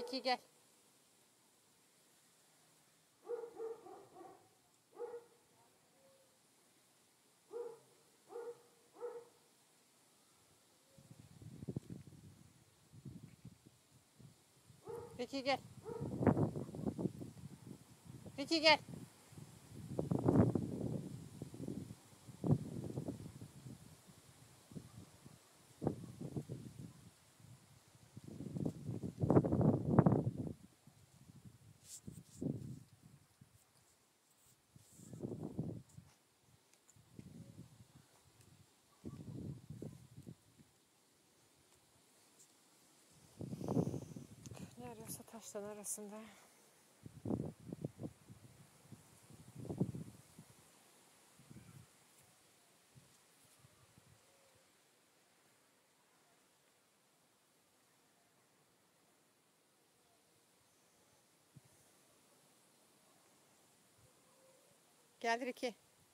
Peki gel. Peki gel. Peki gel. Ne arıyorsa taşların arasında. Gel Ricky.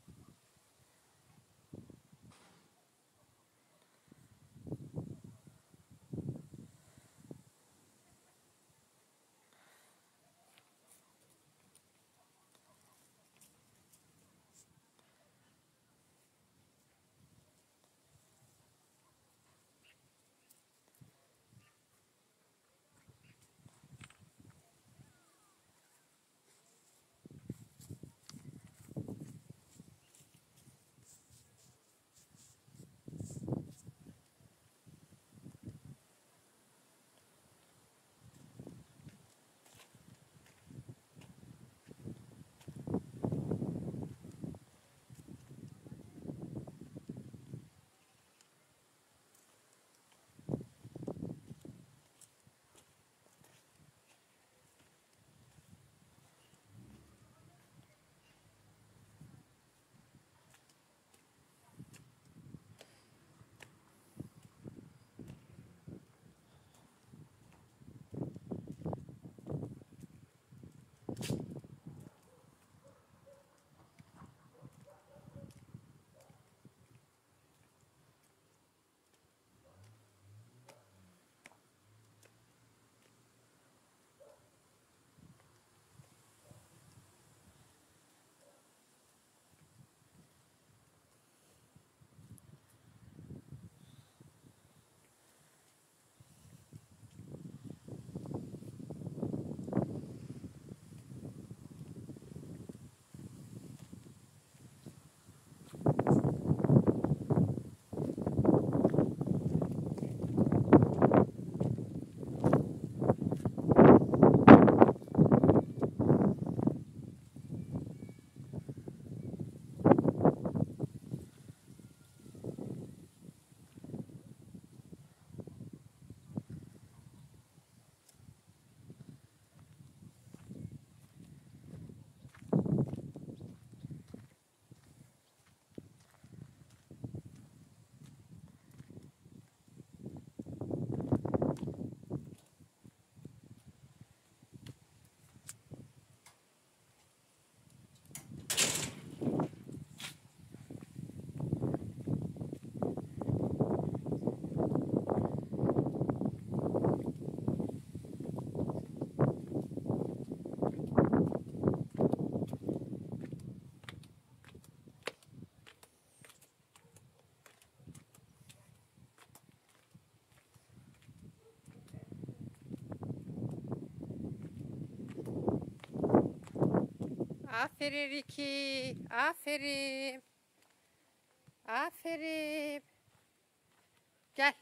Aferin Ricky. Aferin. Aferin. Gel.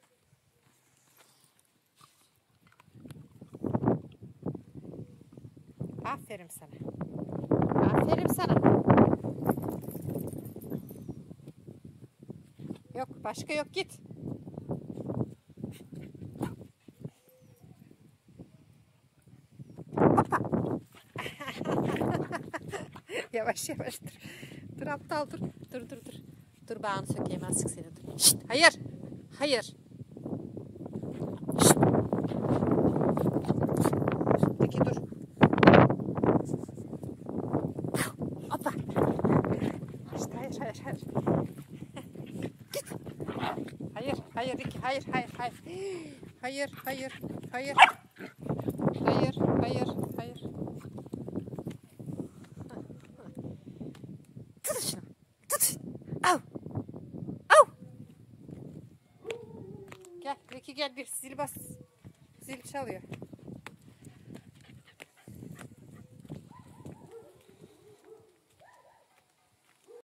Aferin sana. Aferin sana. Yok, başka yok, git. Hoppa. Yavaş yavaş dur. Dur aptal dur. Dur. Dur bağını sökeyim azıcık seni. Dur. Şşt, hayır. Hayır. Şşt. Peki dur. Hoppa. İşte hayır. Git. Hayır Ricky, hayır. Hayır. Hayır, hayır, hayır. Tut şunu. Tut. Al. Al. Gel, Ricky gel bir zil bas. Zil çalıyor.